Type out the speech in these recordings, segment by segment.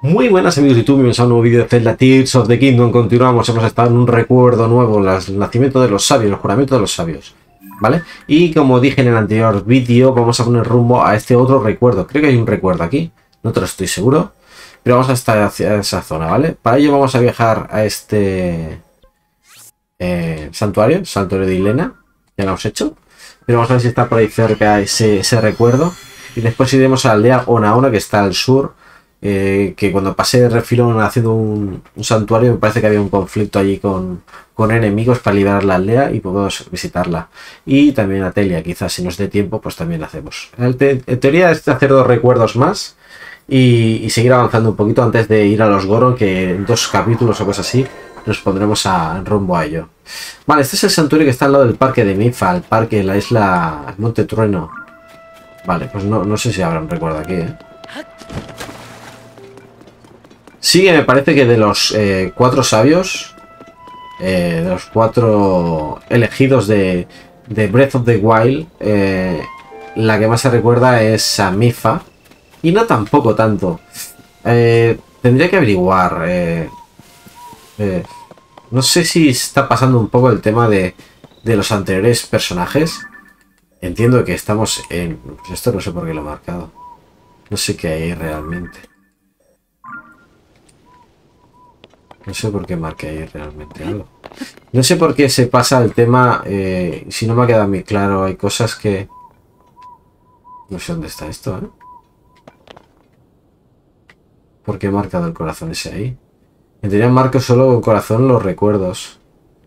Muy buenas amigos de YouTube, bienvenidos a un nuevo vídeo de Zelda Tears of the Kingdom. Continuamos, hemos estado en un recuerdo nuevo, el nacimiento de los sabios, el juramento de los sabios, ¿vale? Y como dije en el anterior vídeo, vamos a poner rumbo a este otro recuerdo. Creo que hay un recuerdo aquí, no te lo estoy seguro, pero vamos a estar hacia esa zona, ¿vale? Para ello vamos a viajar a este santuario de Ilena, ya lo hemos hecho, pero vamos a ver si está por ahí cerca ese recuerdo. Y después iremos a la aldea Onaona, que está al sur. Que cuando pasé de refilón haciendo un santuario, me parece que había un conflicto allí con enemigos para liberar la aldea y podemos visitarla. Y también a Telia, quizás si nos dé tiempo, pues también la hacemos. En teoría es hacer 2 recuerdos más y seguir avanzando un poquito antes de ir a los Goron, que en 2 capítulos o cosas así nos pondremos en rumbo a ello. Vale, este es el santuario que está al lado del parque de Miffa, el parque, la isla Monte Trueno. Vale, pues no sé si habrá un recuerdo aquí, ¿eh? Sí, me parece que de los 4 sabios, de los 4 elegidos de Breath of the Wild, la que más se recuerda es a Miffa. Y no tampoco tanto. Tendría que averiguar. No sé si está pasando un poco el tema de los anteriores personajes. Entiendo que estamos en... Esto no sé por qué lo he marcado. No sé qué hay realmente. No sé por qué marqué ahí realmente algo. No sé por qué se pasa el tema. Si no me ha quedado muy claro, hay cosas que... No sé dónde está esto, ¿eh? ¿Por qué he marcado el corazón ese ahí? En teoría marco solo con corazón los recuerdos.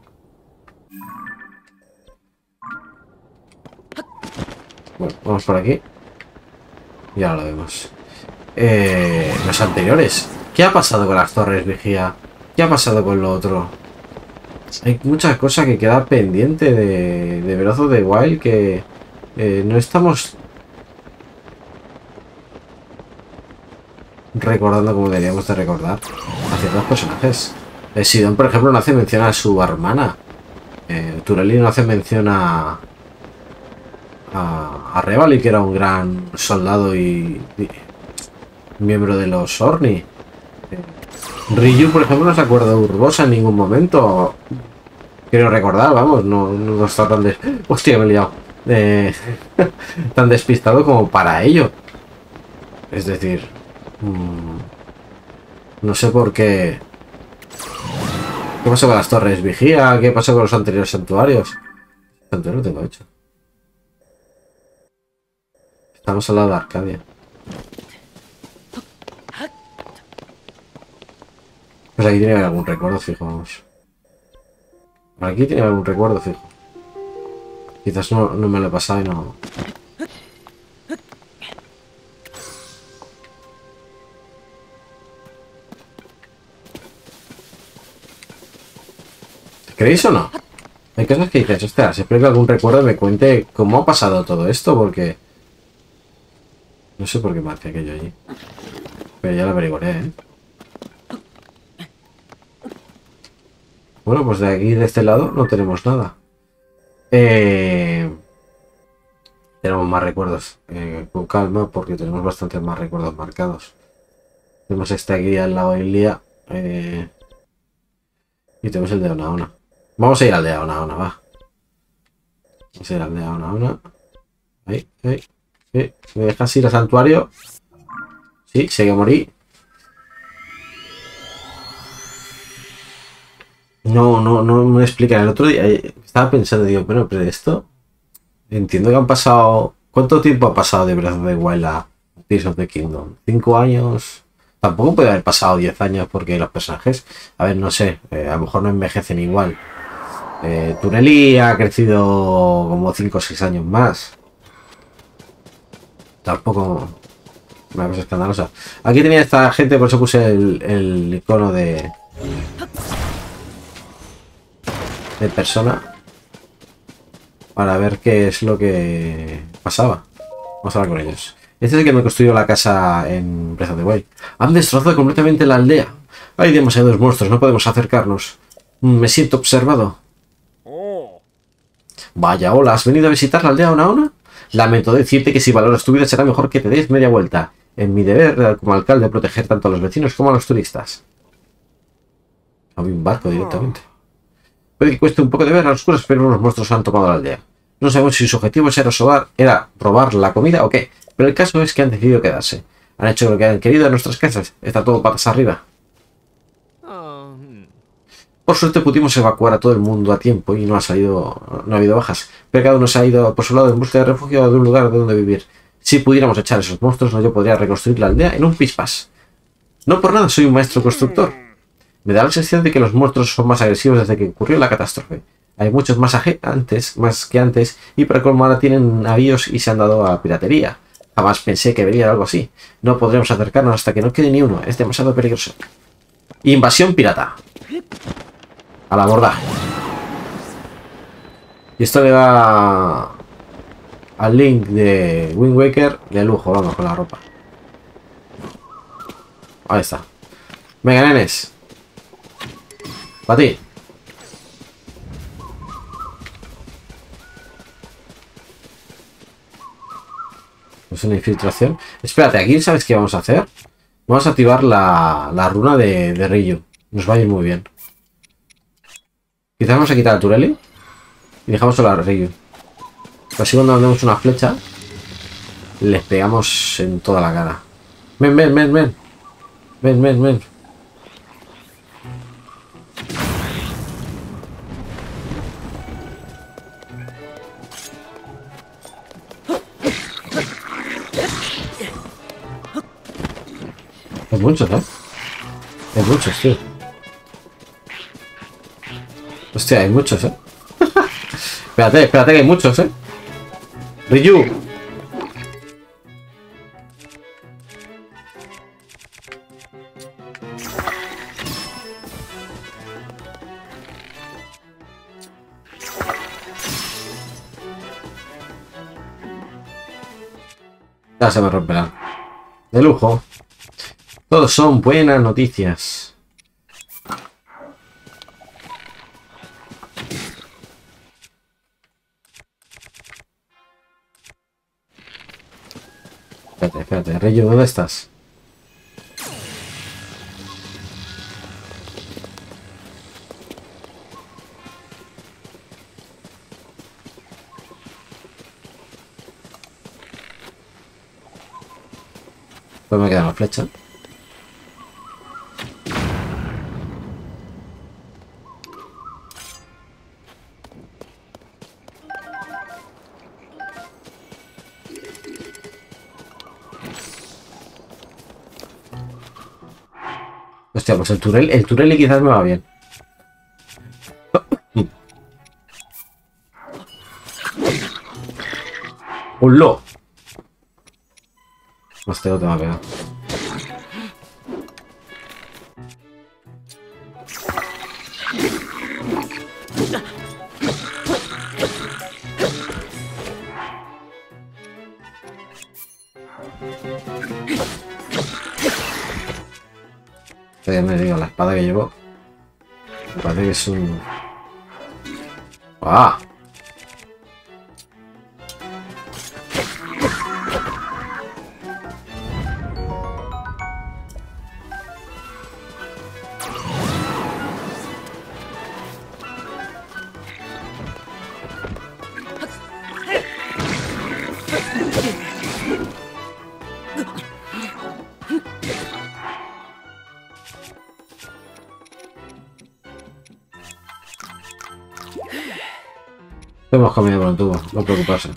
Bueno, vamos por aquí. Y ahora lo vemos. Los anteriores. ¿Qué ha pasado con las torres vigía? ¿Qué ha pasado con lo otro? Hay muchas cosas que quedan pendiente de Breath of the Wild que no estamos recordando como deberíamos de recordar a ciertos personajes. Sidon, por ejemplo, no hace mención a su hermana. Turelli no hace mención a Revali, que era un gran soldado y miembro de los Orni. Ryu, por ejemplo, no se acuerda de Urbosa en ningún momento. Quiero recordar, vamos, no está tan hostia, me he liado. Tan despistado como para ello. Es decir, no sé por qué. ¿Qué pasó con las torres vigía? ¿Qué pasó con los anteriores santuarios? El santuario lo tengo hecho. Estamos al lado de Arcadia. Pues aquí tiene que haber algún recuerdo fijo, vamos. Por aquí tiene que haber algún recuerdo fijo. Quizás no me lo he pasado y no... ¿Creéis o no? Hay cosas que dices, ostras, espero que algún recuerdo me cuente cómo ha pasado todo esto, porque... No sé por qué marqué aquello allí. Pero ya lo averiguaré, ¿eh? Bueno, pues de aquí, de este lado, no tenemos nada. Tenemos más recuerdos. Con calma, porque tenemos bastantes más recuerdos marcados. Tenemos este aquí al lado de Ilia. Y tenemos el de Onaona. Vamos a ir al de Onaona, va. Vamos a ir al de Onaona. Ahí. ¿Me dejas ir al santuario? Sí, sé que morí. No me explican. El otro día estaba pensando, digo, bueno, pero esto... Entiendo que han pasado... ¿Cuánto tiempo ha pasado de Breath of the Wild a Tears of the Kingdom? ¿5 años? Tampoco puede haber pasado 10 años porque los personajes... A ver, no sé, a lo mejor no envejecen igual. Turelli ha crecido como 5 o 6 años más. Tampoco... Una cosa escandalosa. Aquí tenía esta gente, por eso puse el icono de persona. Para ver qué es lo que pasaba. Vamos a hablar con ellos. Este es el que me construyó la casa en Breath of the Wild. Han destrozado completamente la aldea. Hay demasiados monstruos, no podemos acercarnos. Me siento observado. Vaya, hola, ¿has venido a visitar la aldea Onaona? Lamento decirte que si valoras tu vida será mejor que te des media vuelta. en mi deber como alcalde proteger tanto a los vecinos como a los turistas. Había un barco directamente. Puede que cueste un poco de ver a los oscuras, pero unos monstruos han tomado la aldea. No sabemos si su objetivo era robar la comida o qué, pero el caso es que han decidido quedarse. Han hecho lo que han querido en nuestras casas. Está todo patas arriba. Por suerte pudimos evacuar a todo el mundo a tiempo y no ha habido bajas. Pero cada uno se ha ido por su lado en busca de refugio o de un lugar de donde vivir. Si pudiéramos echar esos monstruos, yo podría reconstruir la aldea en un pispas. No por nada soy un maestro constructor. Me da la sensación de que los monstruos son más agresivos desde que ocurrió la catástrofe. Hay muchos más que antes, y para colmo ahora tienen navíos y se han dado a piratería. Jamás pensé que vería algo así. No podremos acercarnos hasta que no quede ni uno. Es demasiado peligroso. Invasión pirata. Al abordaje. Y esto le da al Link de Wind Waker de lujo. Vamos con la ropa. Ahí está. Venga, nenes. Para ti. Es una infiltración. Espérate, aquí ¿sabes qué vamos a hacer? Vamos a activar la runa de Ryu. Nos va a ir muy bien. Quizás vamos a quitar a Turelli y dejamos solo a Ryu. Así cuando mandemos una flecha, les pegamos en toda la cara. Ven, ven, ven, ven. Ven, ven, ven. Hay muchos, ¿eh? Hay muchos, tío. Hostia, hay muchos, ¿eh? Espérate, espérate que hay muchos, ¿eh? Ryu. Ya se me romperán. De lujo. Todos son buenas noticias. Espérate, espérate. Ryu, ¿dónde estás? Pues me queda la flecha. Hostia, pues el Turelli quizás me va bien. ¡Un lo! Hostia, no te va a pegar. Ya me digo, la espada que llevo me parece que es un... ¡Ah! Hemos comido por el tubo, no preocuparse.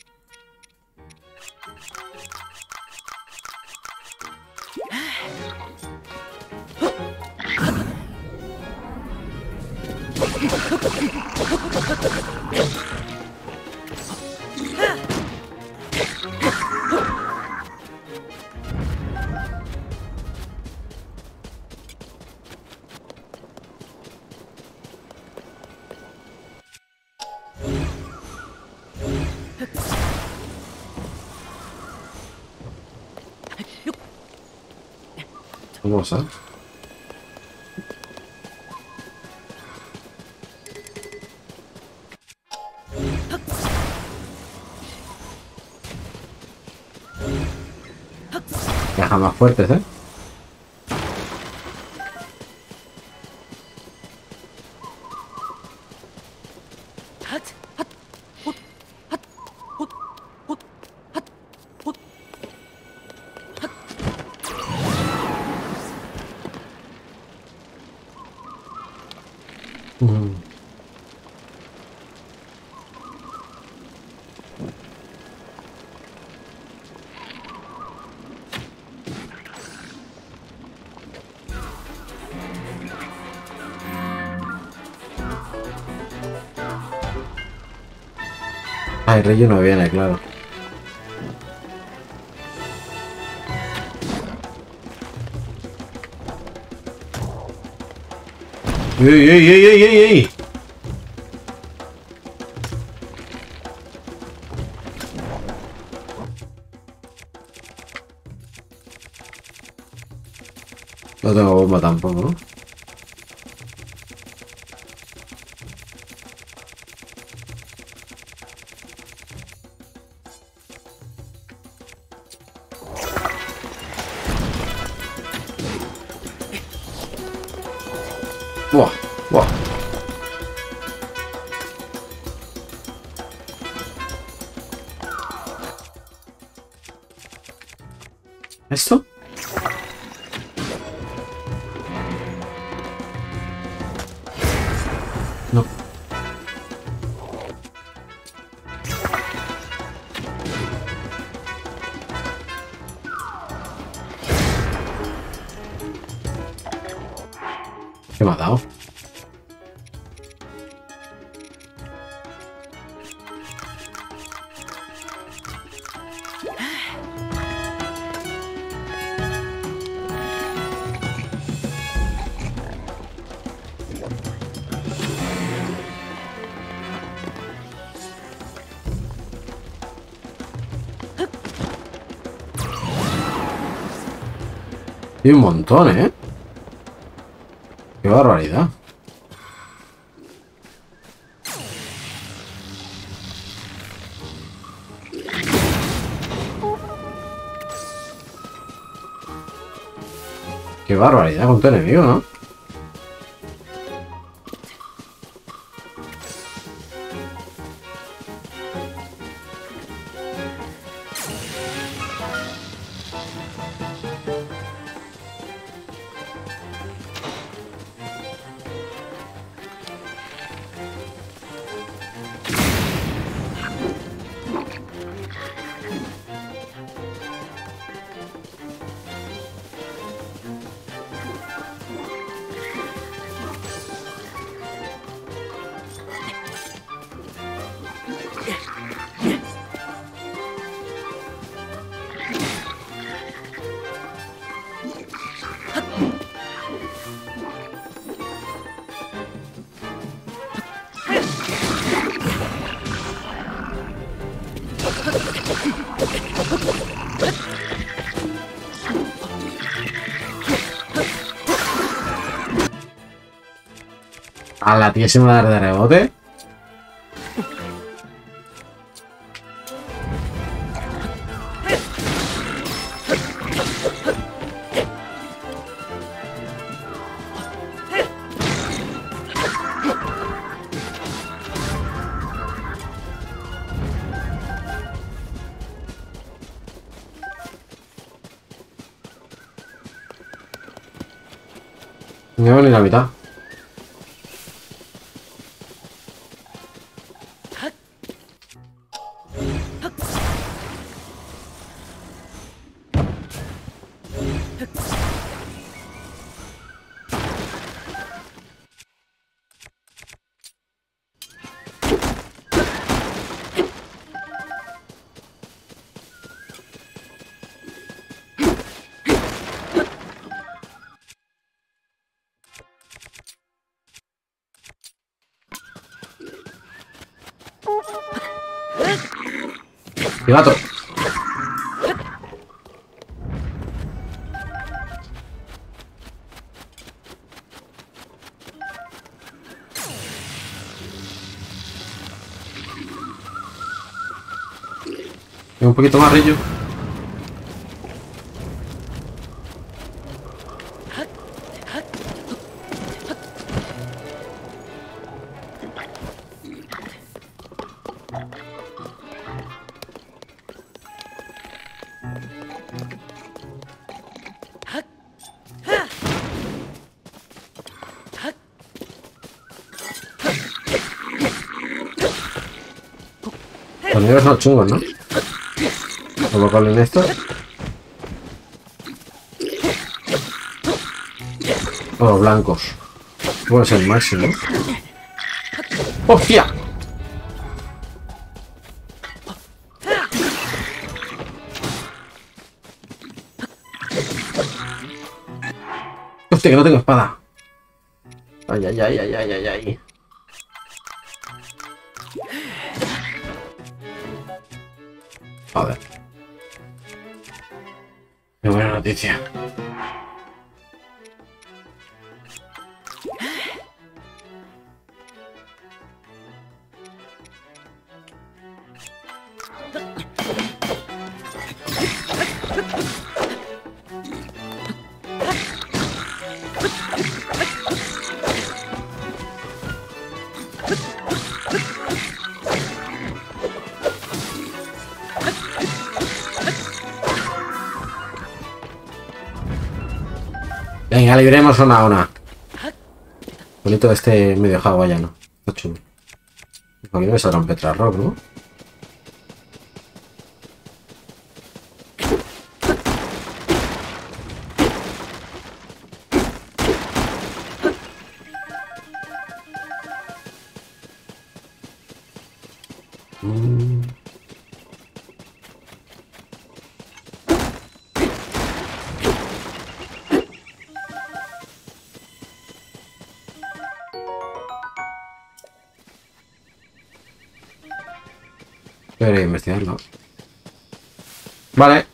Vamos a... Cajas más fuertes, ¿eh? Ah, el rey no viene, claro. ¡Ey, ey, ey, ey, ey, ey! No tengo bomba tampoco, ¿no? Buah, buah. ¿Esto? No. ¿Qué me ha dado? Y un montón, ¿eh? ¡Qué barbaridad! ¡Qué barbaridad con tu enemigo!, ¿no? A la tía se me va a dar de rebote. No llevo ni la mitad. ¡Qué gato! Un poquito más, Rillo. negros son chungos, ¿no? Como con esto. O los blancos. Puede ser el máximo. ¡Hostia! Hostia, que no tengo espada. Ay, ay, ay, ay, ay, ay, ay. Joder. Qué buena noticia. Venga, libremos una. Bonito este medio hawaiano. Está chulo. Aquí no me saldrá un Petra Rock, ¿no? Debería investigarlo. Vale,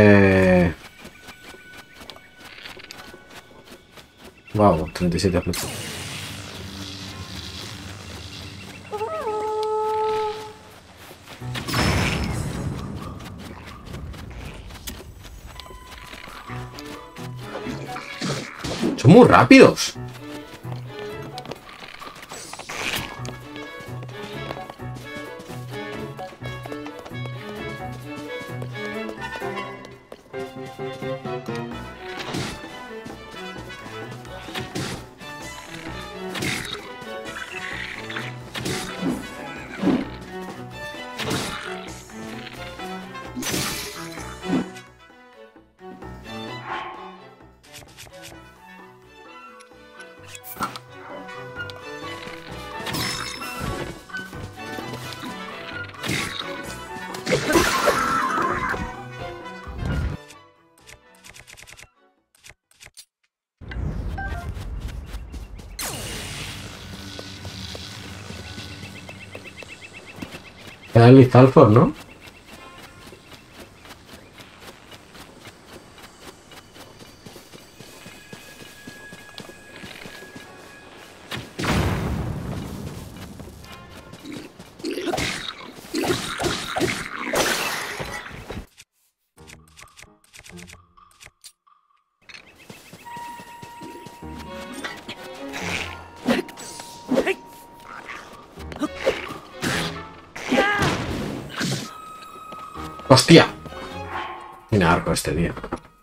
wow, 37 flechas. Son muy rápidos. Queda el Lizalford, ¿no? ¡Hostia! Tiene arco este tío.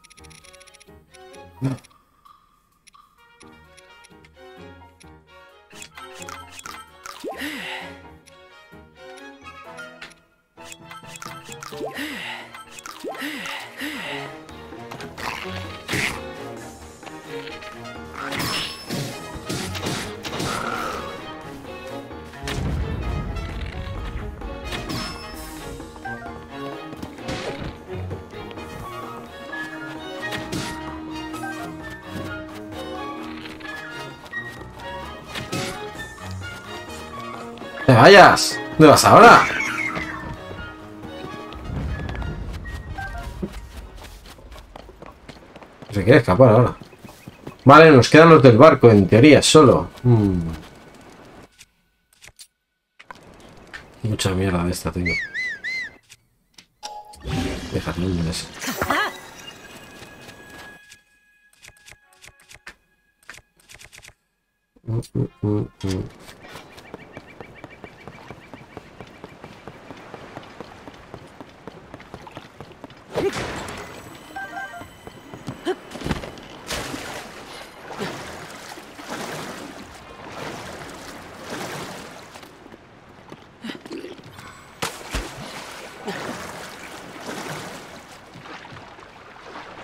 ¡Te vayas! ¿Dónde vas ahora? Se quiere escapar ahora. Vale, nos quedan los del barco, en teoría, solo. Mucha mierda de esta, tío. Déjate un mes.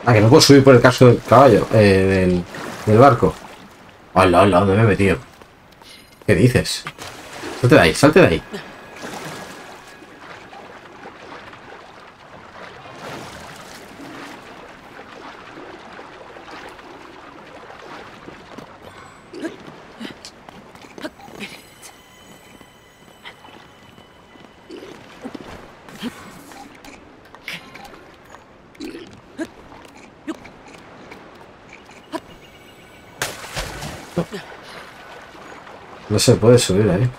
Ah, que no puedo subir por el casco del caballo, del barco. Hola, hola, ¿dónde me he metido? ¿Qué dices? Salte de ahí, salte de ahí. No se puede subir ahí.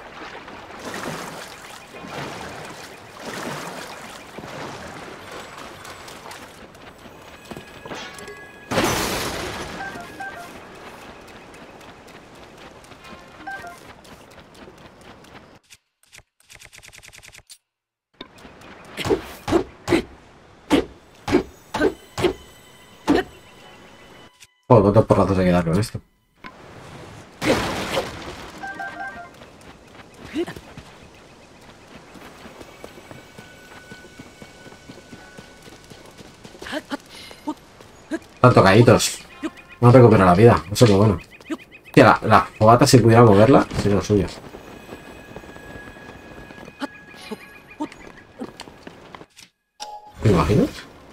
Joder, ¿cuántos porrazos hay que dar con esto? Están tocaditos. No recupera la vida, eso es lo bueno. Hostia, la fogata, si pudiera moverla, sería lo suyo. ¿Te imaginas?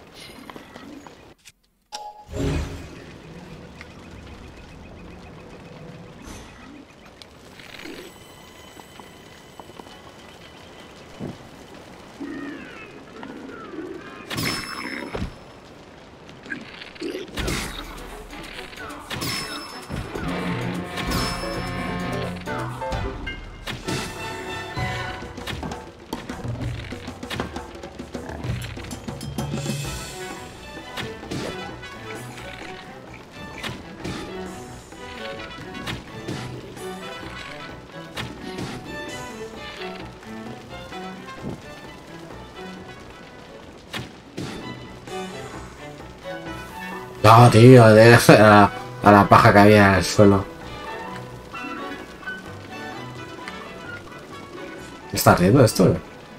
No, tío, a la paja que había en el suelo. ¿Me estás riendo de esto?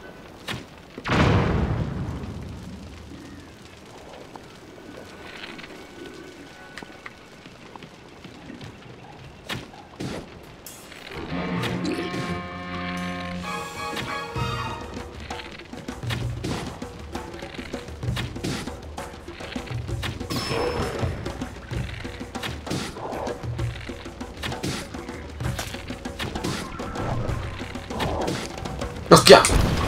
¡Hostia!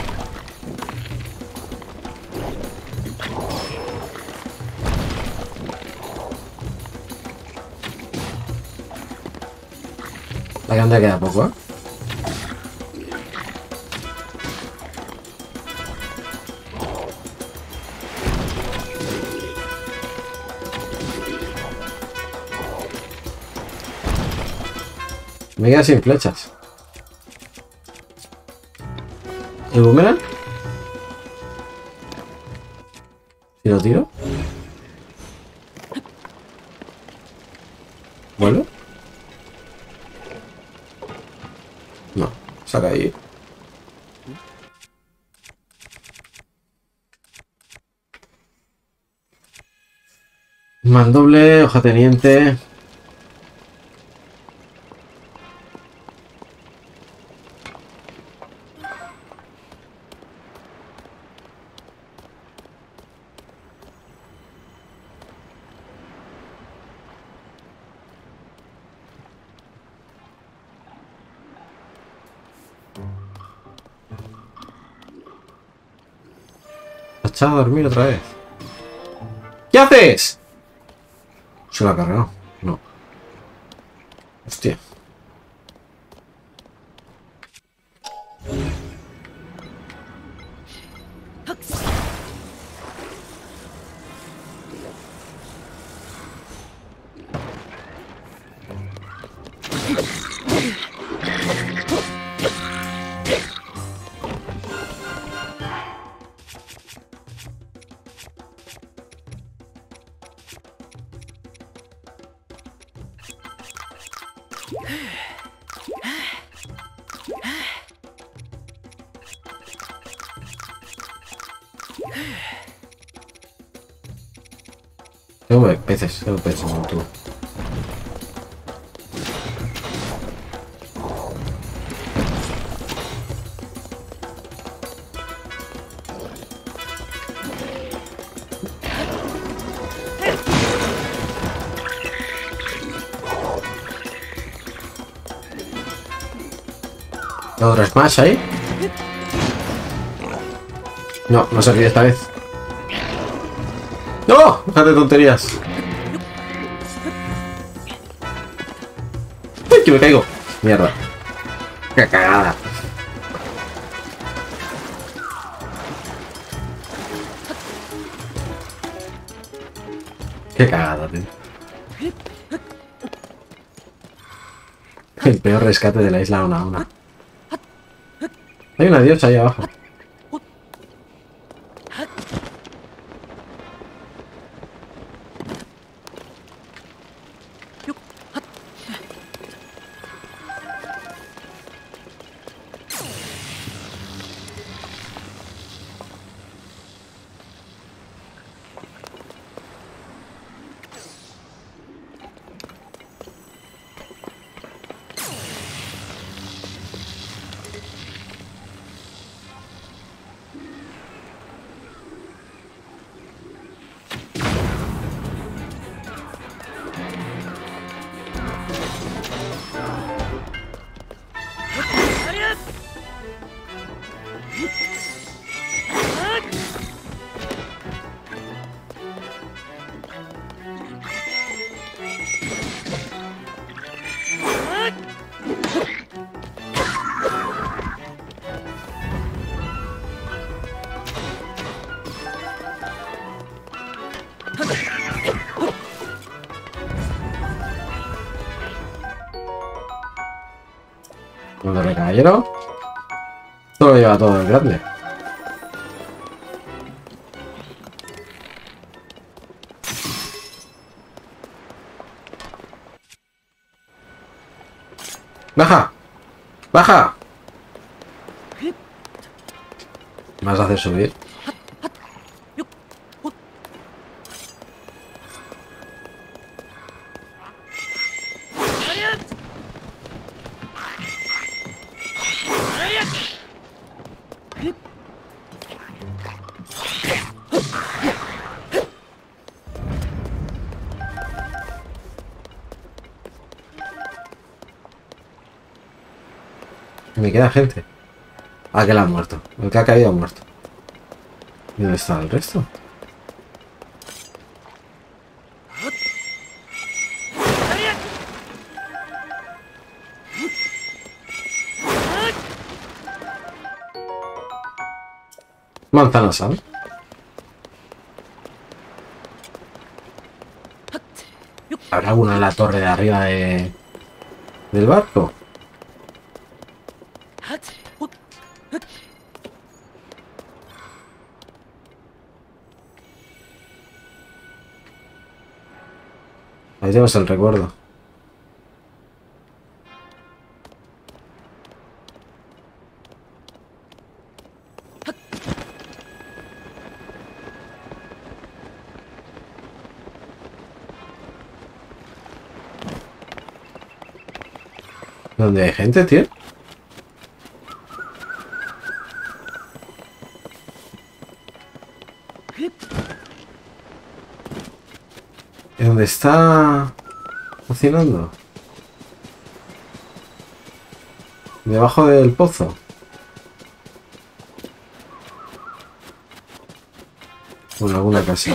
La grande queda poco, ¿eh? Me queda sin flechas. ¿El boomerang? ¿Si lo tiro? ¿Vuelve? No, saca ahí. Mandoble, hoja teniente. Echado a dormir otra vez. ¿Qué haces? Se lo ha cargado. No. Hostia. Tengo peces como tú. ¿Otro smash ahí? No, no se ríe esta vez. ¡No! ¡Déjate de tonterías! ¡Uy, que me caigo! Mierda. ¡Qué cagada! ¡Qué cagada, tío! El peor rescate de la isla una. Hay una diosa ahí abajo. Un doble caballero. Esto lo lleva todo el grande. ¡Baja! ¡Baja! ¿Me vas a hacer subir? Me queda gente. Ah, que la han muerto. El que ha caído ha muerto. ¿Y dónde está el resto? Manzana sal. ¿Habrá alguna en la torre de arriba del barco? Ahí tenemos el recuerdo. ¿Dónde hay gente, tío? ¿Dónde está cocinando? Debajo del pozo. O en alguna casa.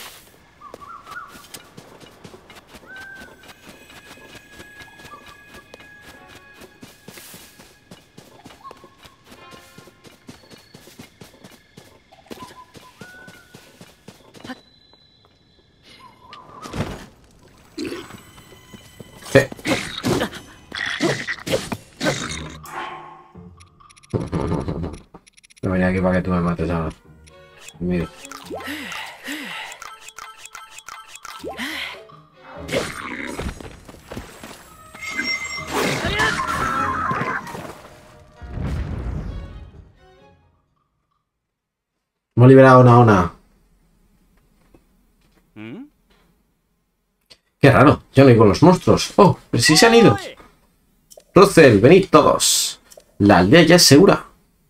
No venía aquí para que tú me mates ahora. Mira. Hemos liberado a una. Qué raro, ya no hay con los monstruos. Oh, pero sí se han ido. Russell, venid todos. La aldea ya es segura.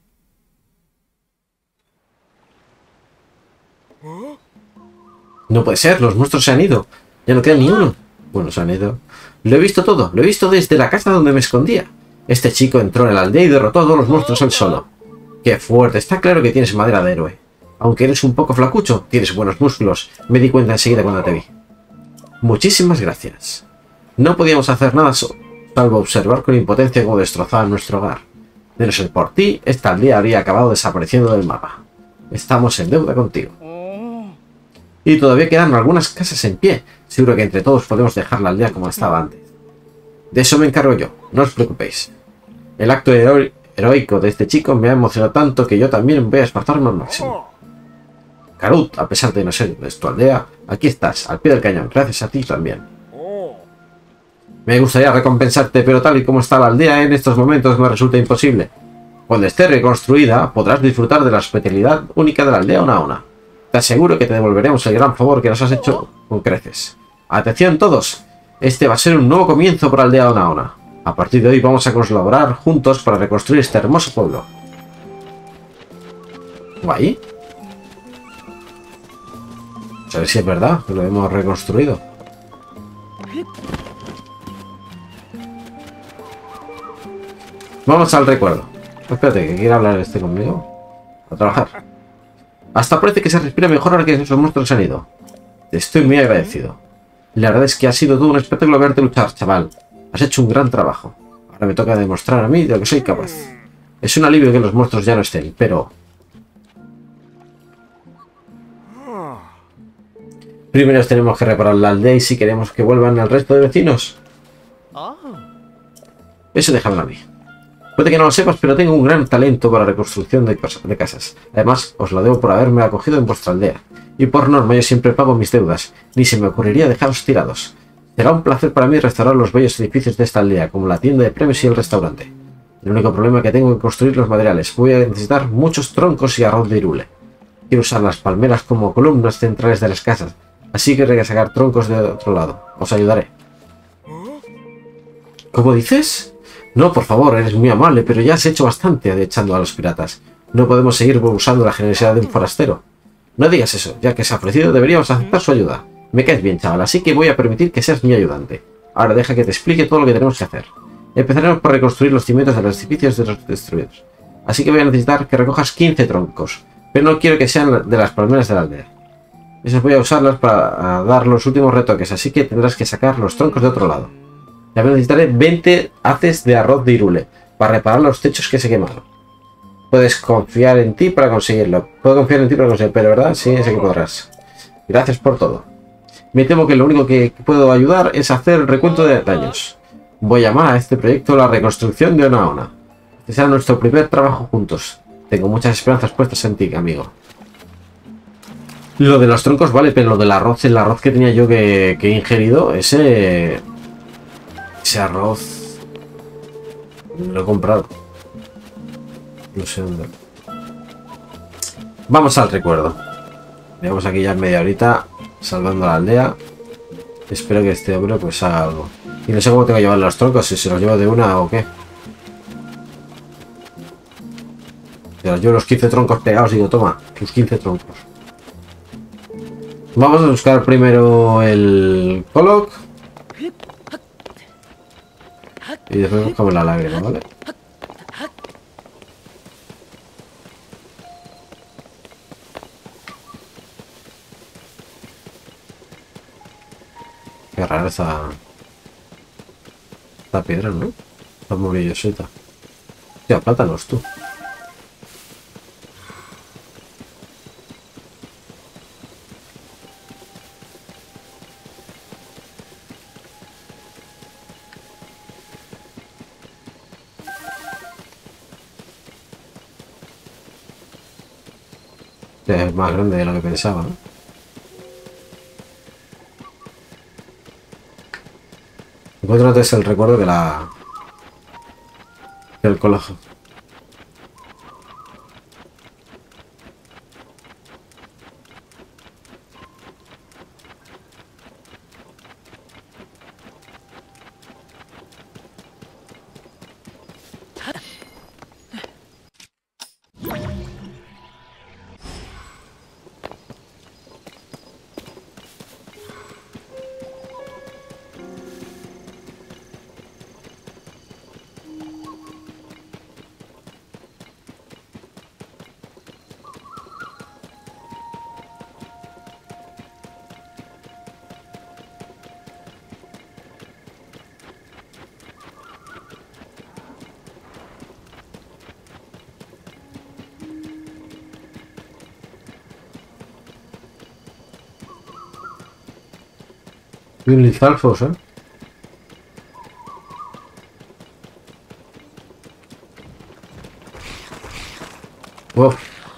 No puede ser, los monstruos se han ido. Ya no queda ni uno. Bueno, se han ido. Lo he visto todo, lo he visto desde la casa donde me escondía. Este chico entró en la aldea y derrotó a todos los monstruos él solo. Qué fuerte, está claro que tienes madera de héroe. Aunque eres un poco flacucho, tienes buenos músculos. Me di cuenta enseguida cuando te vi. Muchísimas gracias. No podíamos hacer nada salvo observar con impotencia cómo destrozaban nuestro hogar. De no ser por ti, esta aldea habría acabado desapareciendo del mapa. Estamos en deuda contigo. Y todavía quedan algunas casas en pie. Seguro que entre todos podemos dejar la aldea como estaba antes. De eso me encargo yo, no os preocupéis. El acto heroico de este chico me ha emocionado tanto que yo también voy a esforzarme al máximo. Karut, a pesar de no ser de tu aldea, aquí estás, al pie del cañón, gracias a ti también. Me gustaría recompensarte, pero tal y como está la aldea en estos momentos me resulta imposible. Cuando esté reconstruida, podrás disfrutar de la hospitalidad única de la aldea Ona. Te aseguro que te devolveremos el gran favor que nos has hecho con creces. Atención todos, este va a ser un nuevo comienzo para la aldea Ona. A partir de hoy vamos a colaborar juntos para reconstruir este hermoso pueblo. Guay. A ver si es verdad que lo hemos reconstruido. Vamos al recuerdo. Espérate, que quiere hablar este conmigo. A trabajar. Hasta parece que se respira mejor ahora que esos monstruos se han ido. Te estoy muy agradecido. La verdad es que ha sido todo un espectáculo verte luchar, chaval. Has hecho un gran trabajo. Ahora me toca demostrar a mí de lo que soy capaz. Es un alivio que los monstruos ya no estén, pero... primero tenemos que reparar la aldea y si queremos que vuelvan al resto de vecinos. Eso déjame a mí. Puede que no lo sepas, pero tengo un gran talento para la reconstrucción de casas. Además, os lo debo por haberme acogido en vuestra aldea. Y por norma yo siempre pago mis deudas. Ni se me ocurriría dejaros tirados. Será un placer para mí restaurar los bellos edificios de esta aldea, como la tienda de premios y el restaurante. El único problema es que tengo que construir los materiales. Voy a necesitar muchos troncos y arroz de irule. Quiero usar las palmeras como columnas centrales de las casas. Así que hay que sacar troncos de otro lado. Os ayudaré. ¿Cómo dices? No, por favor, eres muy amable, pero ya has hecho bastante echando a los piratas. No podemos seguir usando la generosidad de un forastero. No digas eso, ya que se ha ofrecido deberíamos aceptar su ayuda. Me caes bien, chaval, así que voy a permitir que seas mi ayudante. Ahora deja que te explique todo lo que tenemos que hacer. Empezaremos por reconstruir los cimientos de los edificios de los destruidos. Así que voy a necesitar que recojas 15 troncos, pero no quiero que sean de las palmeras de la aldea. Esas voy a usarlas para dar los últimos retoques, así que tendrás que sacar los troncos de otro lado. También necesitaré 20 haces de arroz de irule para reparar los techos que se quemaron. Puedes confiar en ti para conseguirlo. Puedo confiar en ti para conseguirlo, pero ¿verdad? Sí, sé que podrás. Gracias por todo. Me temo que lo único que puedo ayudar es hacer el recuento de daños. Voy a llamar a este proyecto la reconstrucción de Ona. Este será nuestro primer trabajo juntos. Tengo muchas esperanzas puestas en ti, amigo. Lo de los troncos vale, pero lo del arroz, el arroz que tenía yo que he ingerido, ese arroz lo he comprado. No sé dónde. Vamos al recuerdo. Llevamos aquí ya media horita salvando la aldea. Espero que este hombre pues haga algo. Y no sé cómo tengo que llevar los troncos, si se los llevo de una o qué. Se los llevo los 15 troncos pegados y digo, toma, tus 15 troncos. Vamos a buscar primero el Coloc. Y después buscamos la lágrima, ¿vale? Qué rara esta piedra, ¿no? Está muy brillosita. Hostia, plátanos, tú. Es más grande de lo que pensaba, ¿no? Encuentro antes el recuerdo que el colegio. Y un Lizalfos, ¿eh? Uf,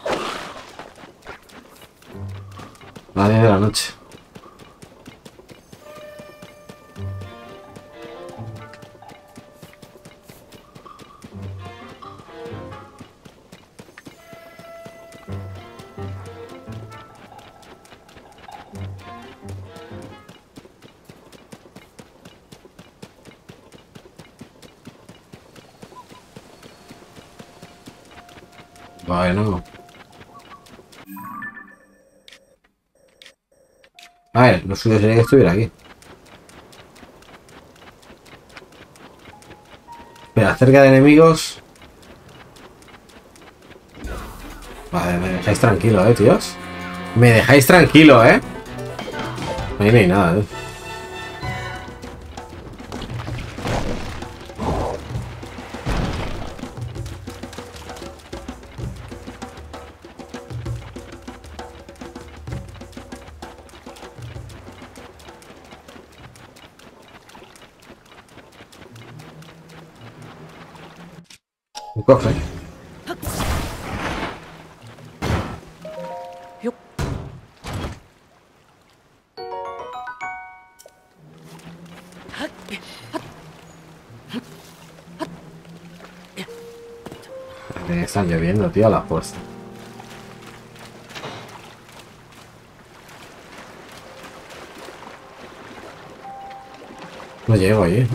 las 10 de la noche. Bueno. A ver, lo suyo sería que estuviera aquí. Pero cerca de enemigos... Vale, me dejáis tranquilo, tíos. Me dejáis tranquilo, Ahí no hay nada, Un cofre. Están lloviendo, tío, a la fuerza. No llego ahí.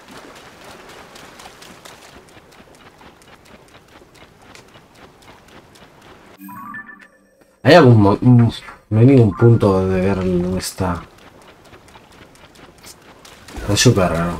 ¿Hay no hay ningún punto de ver dónde está? Es súper raro.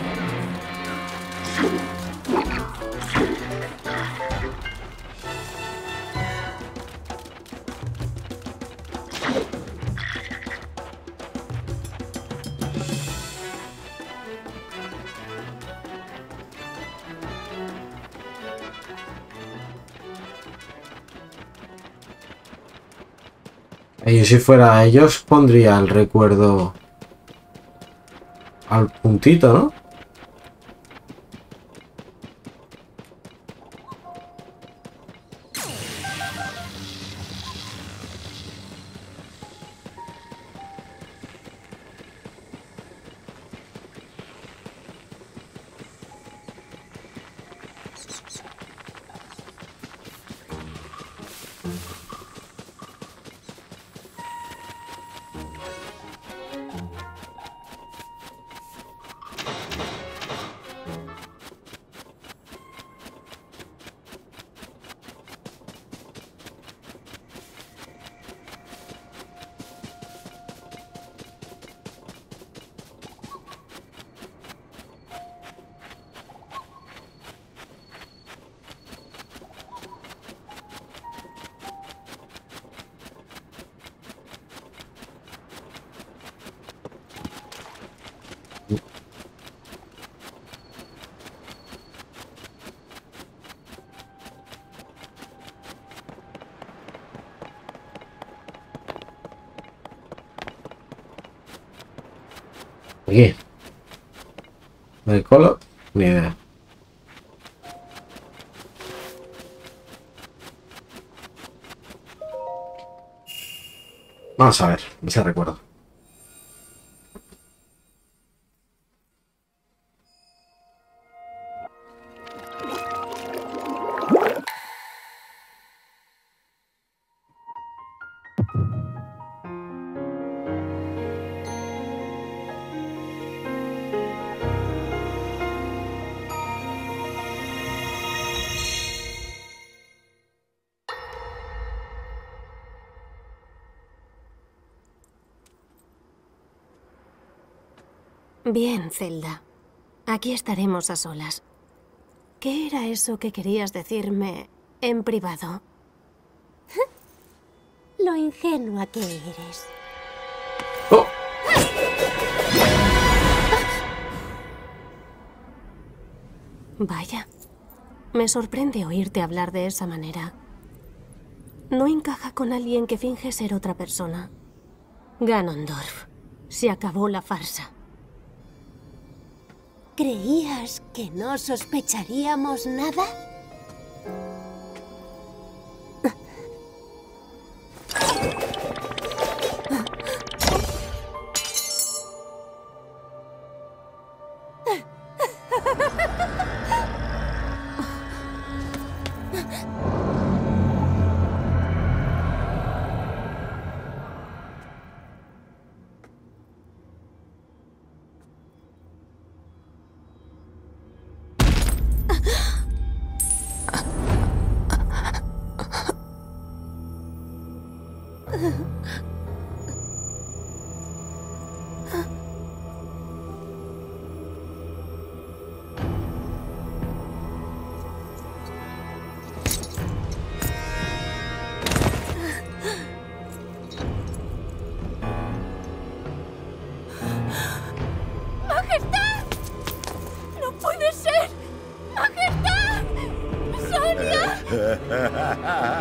Y si fuera ellos, pondría el recuerdo al puntito, ¿no? Aquí. ¿El color? Ni idea. Vamos a ver, ese recuerdo. Bien, Zelda. Aquí estaremos a solas. ¿Qué era eso que querías decirme en privado? Lo ingenua que eres. ¡Oh! Vaya. Me sorprende oírte hablar de esa manera. No encaja con alguien que finge ser otra persona. Ganondorf. Se acabó la farsa. ¿Creías que no sospecharíamos nada? ¡Majestad! ¡No puede ser! ¡Majestad! ¡Sonia!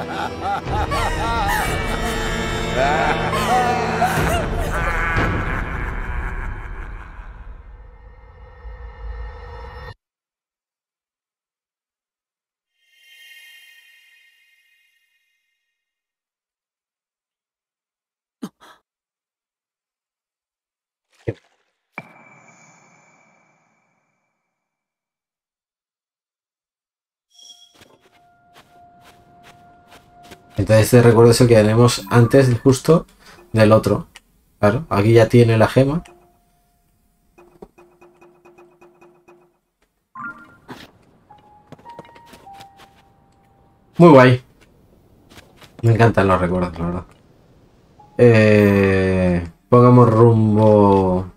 Entonces este recuerdo es el que tenemos antes justo del otro. Claro, aquí ya tiene la gema. Muy guay. Me encantan los recuerdos, la verdad. Pongamos rumbo.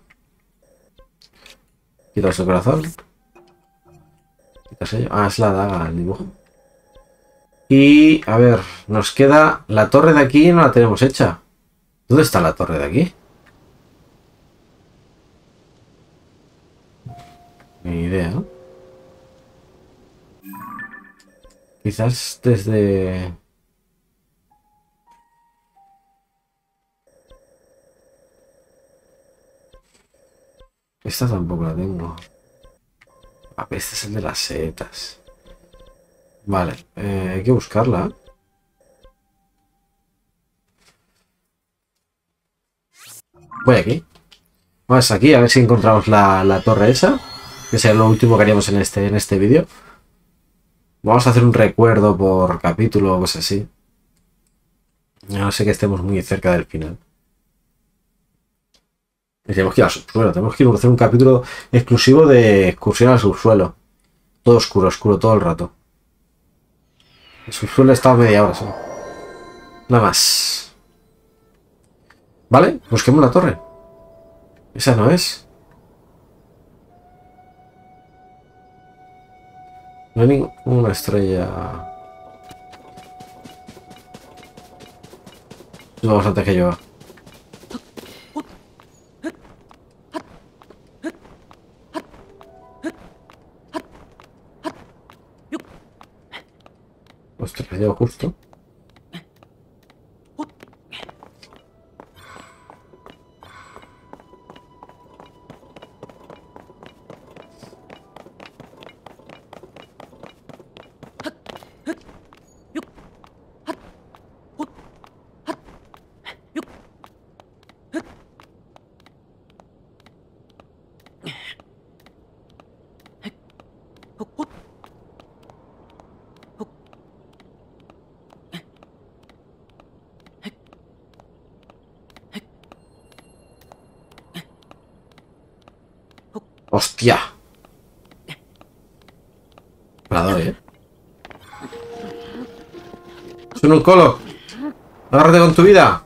Quitas el corazón. Quitas ello. Ah, es la daga, el dibujo. Y a ver, nos queda la torre de aquí, no la tenemos hecha. ¿Dónde está la torre de aquí? Ni idea, ¿no? Quizás desde... Esta tampoco la tengo. Ah, este es el de las setas. Vale, hay que buscarla. Voy aquí. Vamos aquí a ver si encontramos la torre esa. Que será lo último que haríamos en este vídeo. Vamos a hacer un recuerdo por capítulo o cosas así. No sé que estemos muy cerca del final. Y tenemos que ir al subsuelo. Tenemos que ir a hacer un capítulo exclusivo de excursión al subsuelo. Todo oscuro, oscuro, todo el rato. El subsuelo está a media hora solo. Nada más. Vale, busquemos la torre. Esa no es. No hay ninguna estrella. Vamos antes que yo. Ostras, he llegado justo. ¡Hostia! Me la doy, ¿eh? ¡Son un colo! ¡Agárrate con tu vida!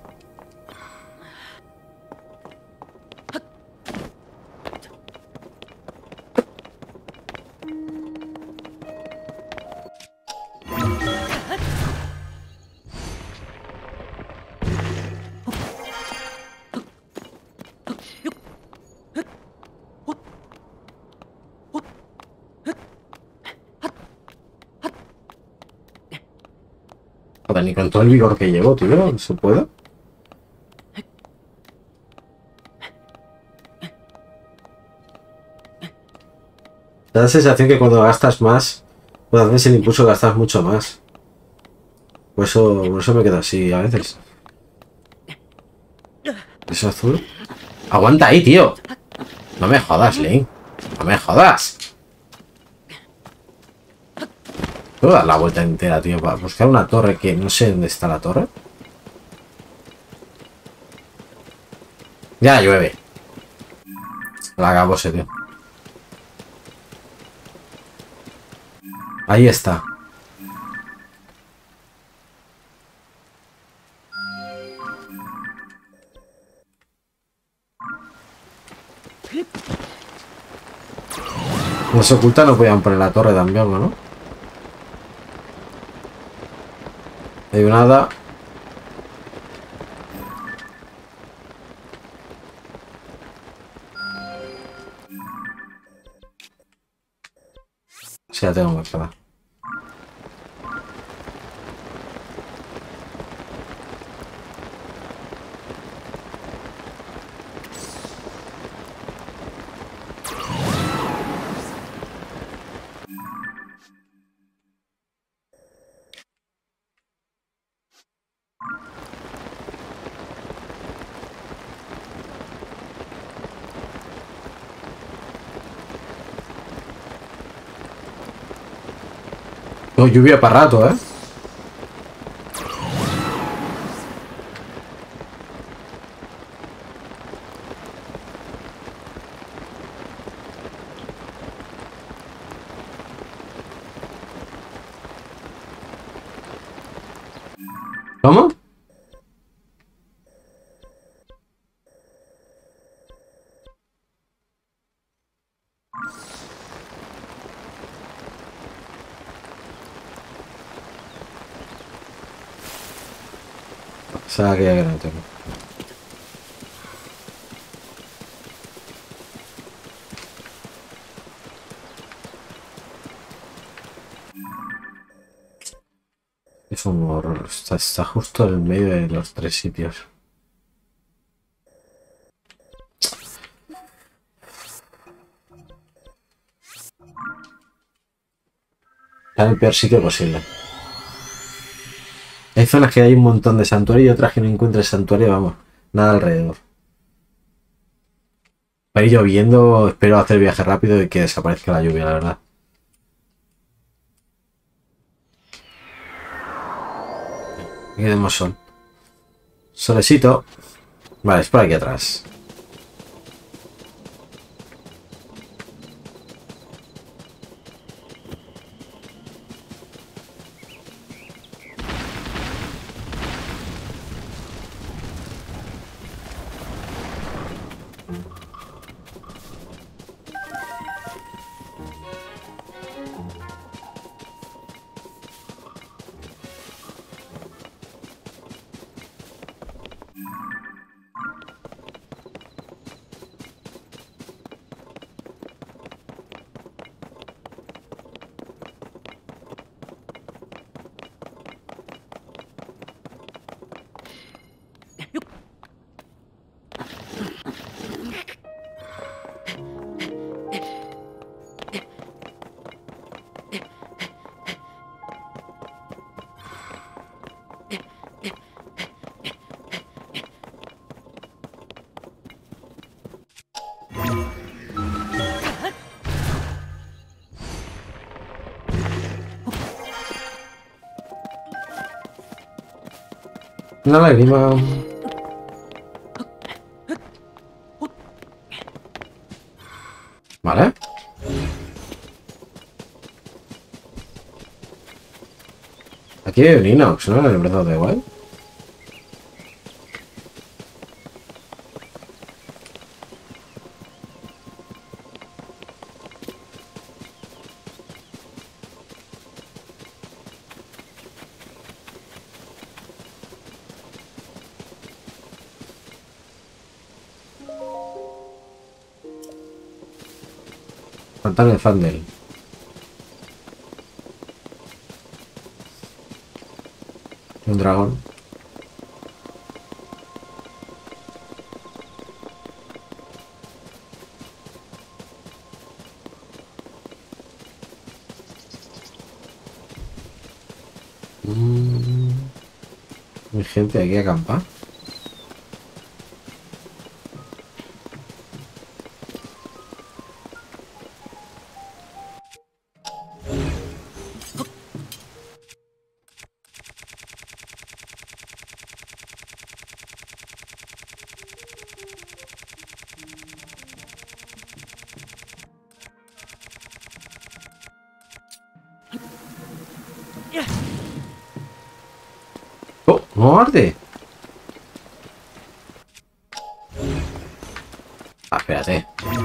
Joder, ni con todo el vigor que llevo, tío. ¿Se puede? Da la sensación que cuando gastas más, cuando haces el impulso gastas mucho más. Por eso me quedo así a veces. ¿Eso azul? ¡Aguanta ahí, tío! No me jodas, Link. No me jodas. Puedo dar la vuelta entera, tío, para buscar una torre que no sé dónde está la torre. Ya llueve. La acabose, tío. Ahí está. Los oculta no podían poner la torre también, ¿no? Hay un hada. Sí, la tengo marcada. No, lluvia para rato, ¿eh? ¿Cómo? O sea, que ya que no tengo. Es un horror. Está justo en el medio de los tres sitios. Está en el peor sitio posible. Hay zonas que hay un montón de santuario y otras que no encuentres santuario, vamos, nada alrededor. Va a ir lloviendo, espero hacer viaje rápido y que desaparezca la lluvia, la verdad. Aquí tenemos sol. Solecito. Vale, es por aquí atrás. Una lágrima. Vale. Aquí hay un inox, ¿no? En el Breath of the Wild. Pantano de Fandel. Un dragón. Hay gente aquí acampa. ¡Oh! ¡No arde! Ah, espérate.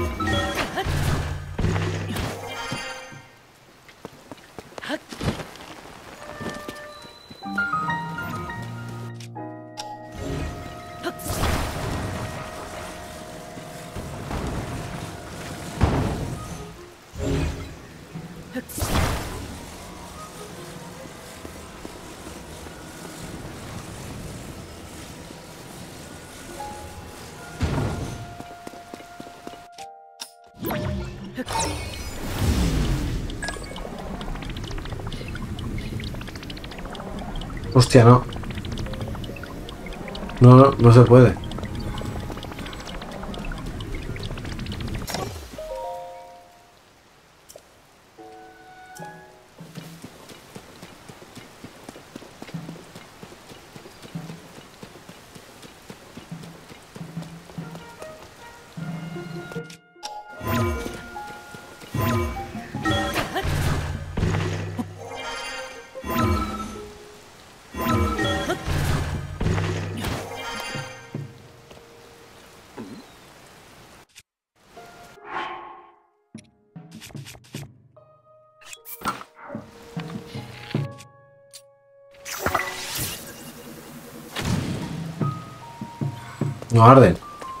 Hostia, no. No se puede. No arden.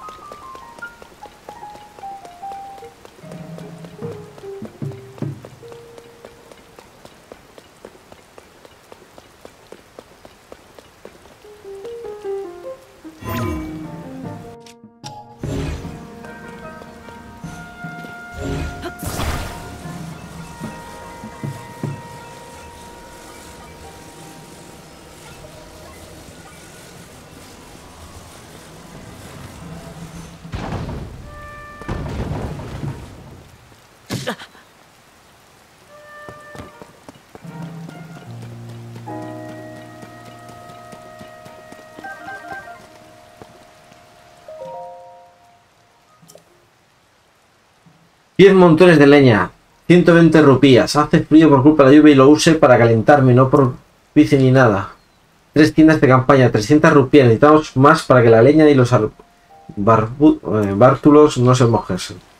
Diez montones de leña, 120 rupías. Hace frío por culpa de la lluvia y lo use para calentarme, no por bici ni nada. 3 tiendas de campaña, 300 rupías. Necesitamos más para que la leña y los bártulos no se mojen.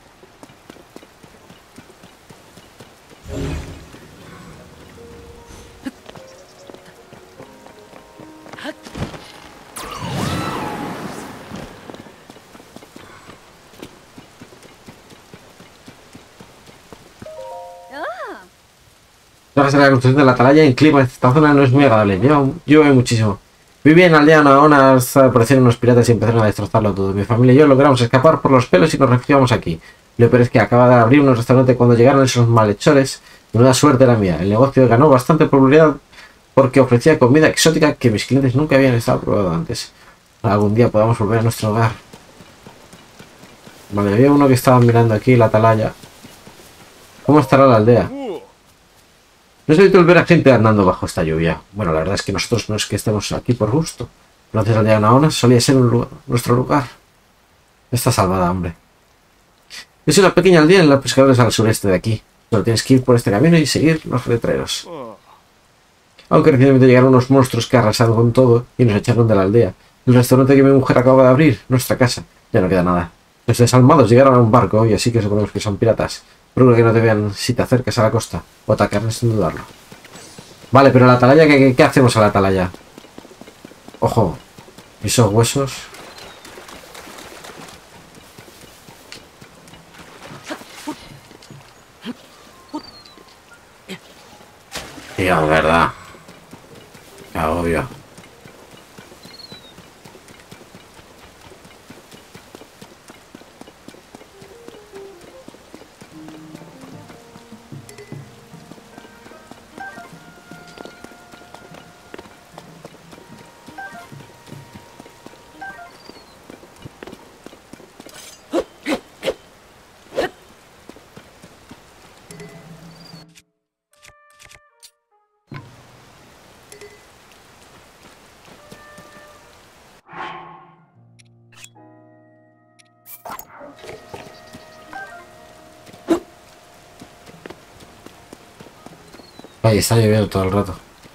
Trabajas en la construcción de la atalaya en clima. Esta zona no es muy agradable. Llueve muchísimo. Viví en aldea Naona hasta aparecieron unos piratas y empezaron a destrozarlo todo. Mi familia y yo logramos escapar por los pelos y nos refugiamos aquí. Lo peor es que acaba de abrir un restaurante cuando llegaron esos malhechores. Menuda suerte era mía. El negocio ganó bastante popularidad porque ofrecía comida exótica que mis clientes nunca habían estado probando antes. Algún día podamos volver a nuestro hogar. Vale, había uno que estaba mirando aquí la atalaya. ¿Cómo estará la aldea? No es habitual ver a gente andando bajo esta lluvia. Bueno, la verdad es que nosotros no es que estemos aquí por gusto. Entonces aldea Naona solía ser nuestro lugar. Está salvada, hombre. Es una pequeña aldea en los pescadores al sureste de aquí. Solo tienes que ir por este camino y seguir los letreros. Aunque recientemente llegaron unos monstruos que arrasaron con todo y nos echaron de la aldea. El restaurante que mi mujer acaba de abrir, nuestra casa, ya no queda nada. Los desalmados llegaron a un barco y así que suponemos que son piratas. Procura que no te vean si te acercas a la costa o atacarles sin dudarlo. Vale, pero la atalaya, ¿qué hacemos a la atalaya? Ojo, esos huesos. Tío, es verdad. Ya, obvio. Ahí está lloviendo todo el rato.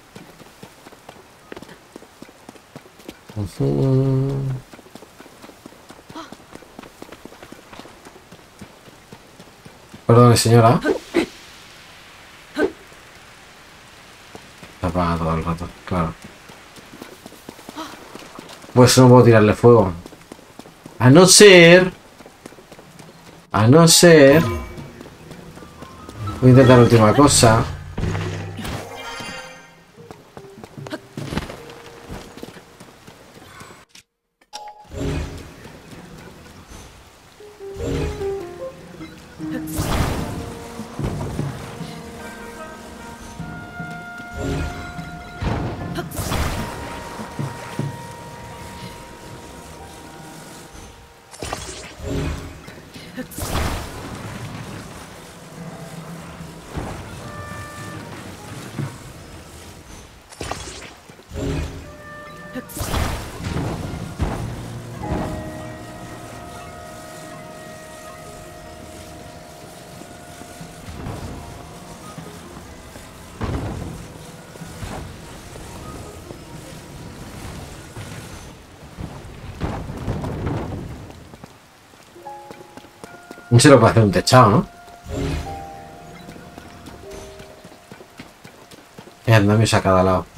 Perdone, señora. Está apagado todo el rato, claro. Pues no puedo tirarle fuego. A no ser... Voy a intentar la última cosa. No se lo puede hacer un techado, ¿no? Andamios a cada lado.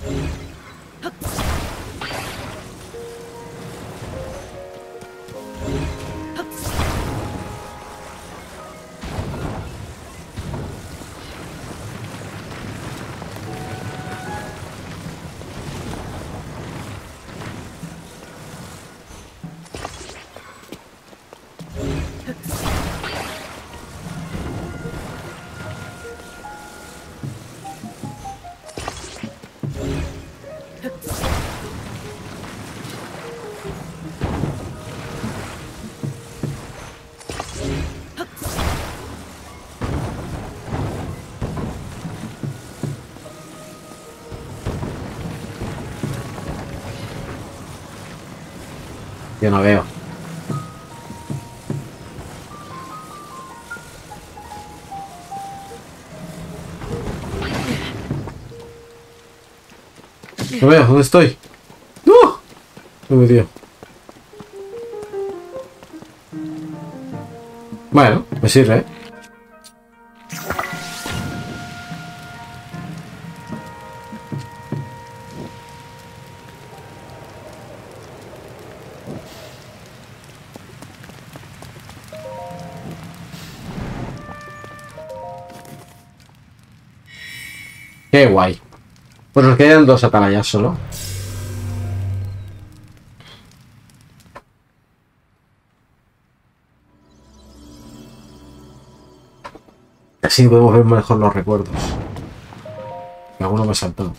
Yo no veo. No veo, ¿dónde estoy? ¡No! Me metió. Bueno, me sirve, ¿eh? Qué guay. Pues nos quedan 2 atalayas solo. Así podemos ver mejor los recuerdos. Alguno me saltó.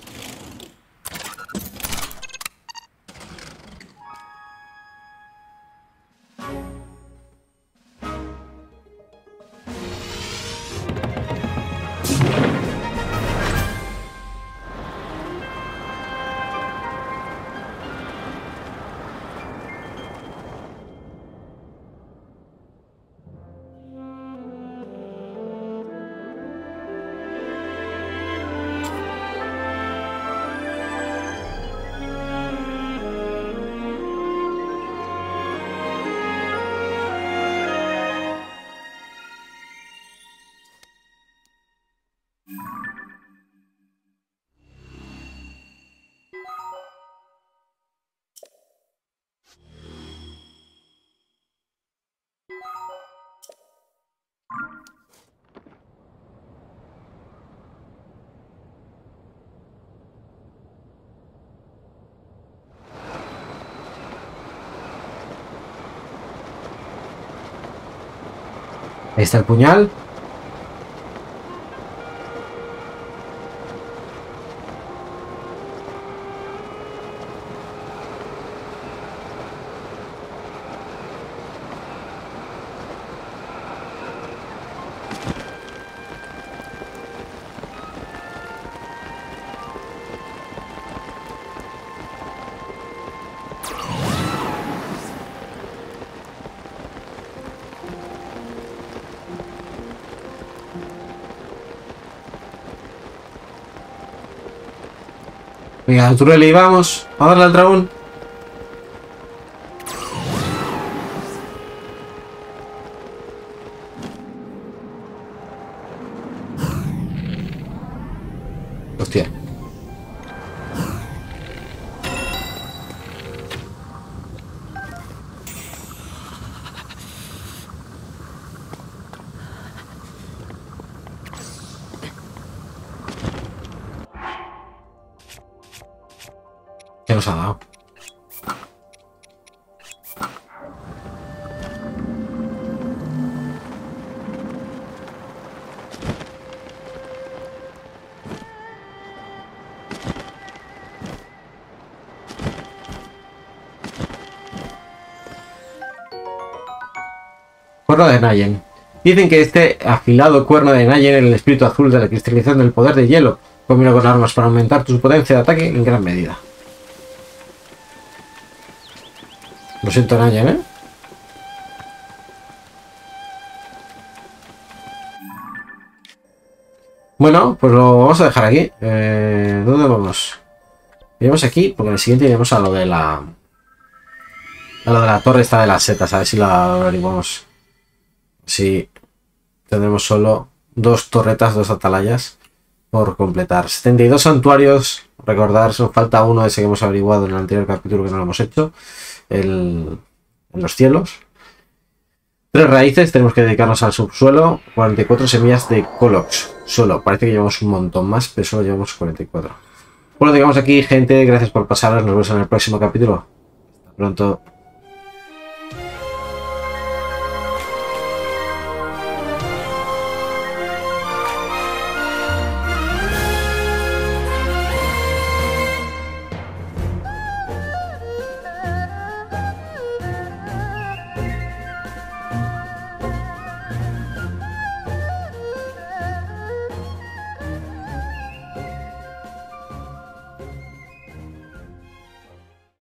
Ahí está el puñal. Venga, Turelli, vamos. A darle al dragón. Hostia. ¿Qué nos ha dado? Cuerno de Nayen. Dicen que este afilado cuerno de Nayen, el espíritu azul de la cristalización del poder de hielo, combina con armas para aumentar tu potencia de ataque en gran medida. Lo siento, Nayen, ¿eh? Bueno, pues lo vamos a dejar aquí. ¿Dónde vamos? Iremos aquí, porque en el siguiente iremos a lo de la... A lo de la torre esta de las setas, a ver si la averiguamos. Sí, tendremos solo 2 torretas, 2 atalayas por completar. 72 santuarios, recordar, nos falta uno de ese que hemos averiguado en el anterior capítulo que no lo hemos hecho, en los cielos. 3 raíces, tenemos que dedicarnos al subsuelo. 44 semillas de Colox, solo, parece que llevamos un montón más, pero solo llevamos 44. Bueno, dejamos aquí, gente, gracias por pasaros, nos vemos en el próximo capítulo. Hasta pronto.